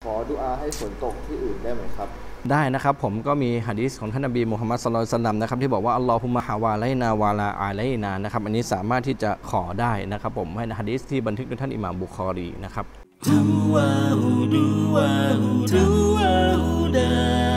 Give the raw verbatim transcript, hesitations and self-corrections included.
ขอดุอาให้ฝนตกที่อื่นได้ไหมครับได้นะครับผมก็มีหะดีษของท่านนบีมุฮัมมัดศ็อลลัลลอฮุอะลัยฮิวะซัลลัมนะครับที่บอกว่าอัลลอฮุมะฮาวาไลนาวาลาอาไลนานะครับอันนี้สามารถที่จะขอได้นะครับผมให้หะดีษที่บันทึกโดยท่านอิหม่ามบุคอรีนะครับ